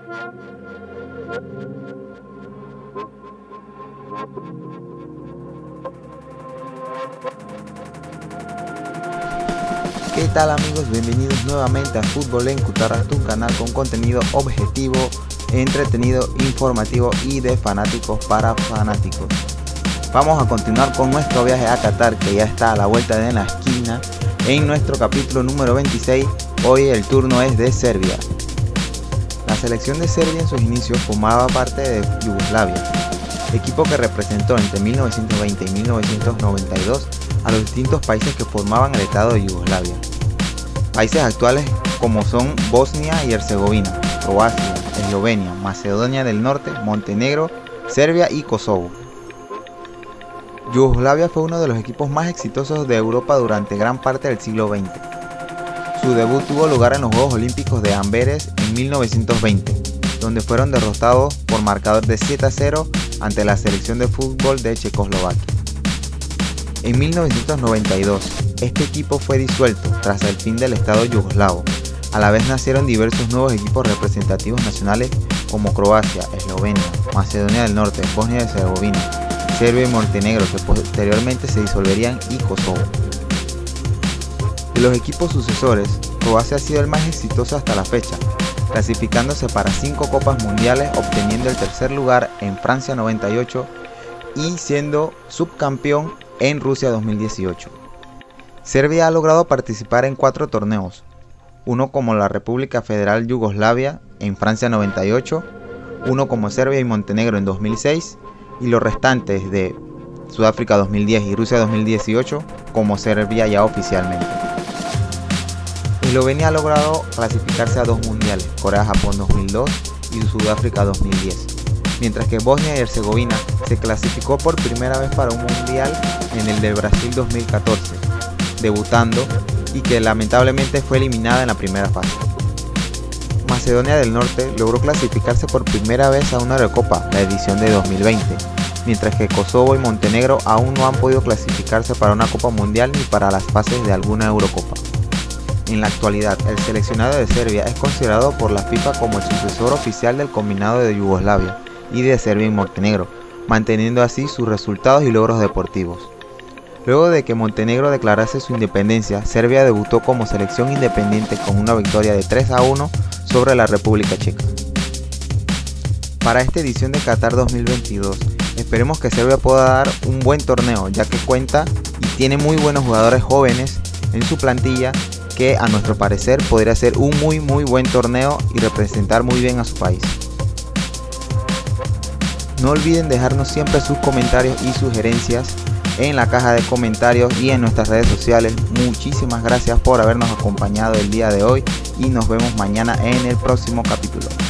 ¿Qué tal amigos? Bienvenidos nuevamente a Fútbol en Cutarra, tu canal con contenido objetivo, entretenido, informativo y de fanáticos para fanáticos. Vamos a continuar con nuestro viaje a Qatar, que ya está a la vuelta de la esquina. En nuestro capítulo número 26, hoy el turno es de Serbia. La selección de Serbia en sus inicios formaba parte de Yugoslavia, equipo que representó entre 1920 y 1992 a los distintos países que formaban el estado de Yugoslavia. Países actuales como son Bosnia y Herzegovina, Croacia, Eslovenia, Macedonia del Norte, Montenegro, Serbia y Kosovo. Yugoslavia fue uno de los equipos más exitosos de Europa durante gran parte del siglo XX. Su debut tuvo lugar en los Juegos Olímpicos de Amberes en 1920, donde fueron derrotados por marcador de 7-0 ante la selección de fútbol de Checoslovaquia. En 1992, este equipo fue disuelto tras el fin del Estado yugoslavo. A la vez nacieron diversos nuevos equipos representativos nacionales como Croacia, Eslovenia, Macedonia del Norte, Bosnia y Herzegovina, Serbia y Montenegro, que posteriormente se disolverían, y Kosovo. De los equipos sucesores, Croacia ha sido el más exitoso hasta la fecha, clasificándose para 5 Copas Mundiales, obteniendo el tercer lugar en Francia 98 y siendo subcampeón en Rusia 2018. Serbia ha logrado participar en 4 torneos, uno como la República Federal Yugoslavia en Francia 98, uno como Serbia y Montenegro en 2006 y los restantes de Sudáfrica 2010 y Rusia 2018 como Serbia ya oficialmente. Eslovenia ha logrado clasificarse a 2 mundiales, Corea-Japón 2002 y Sudáfrica 2010. Mientras que Bosnia y Herzegovina se clasificó por primera vez para un mundial en el de Brasil 2014, debutando y que lamentablemente fue eliminada en la primera fase. Macedonia del Norte logró clasificarse por primera vez a una Eurocopa, la edición de 2020, mientras que Kosovo y Montenegro aún no han podido clasificarse para una Copa Mundial ni para las fases de alguna Eurocopa. En la actualidad, el seleccionado de Serbia es considerado por la FIFA como el sucesor oficial del combinado de Yugoslavia y de Serbia y Montenegro, manteniendo así sus resultados y logros deportivos. Luego de que Montenegro declarase su independencia, Serbia debutó como selección independiente con una victoria de 3-1 sobre la República Checa. Para esta edición de Qatar 2022, esperemos que Serbia pueda dar un buen torneo, ya que cuenta y tiene muy buenos jugadores jóvenes en su plantilla que a nuestro parecer podría ser un muy buen torneo y representar muy bien a su país. No olviden dejarnos siempre sus comentarios y sugerencias en la caja de comentarios y en nuestras redes sociales. Muchísimas gracias por habernos acompañado el día de hoy y nos vemos mañana en el próximo capítulo.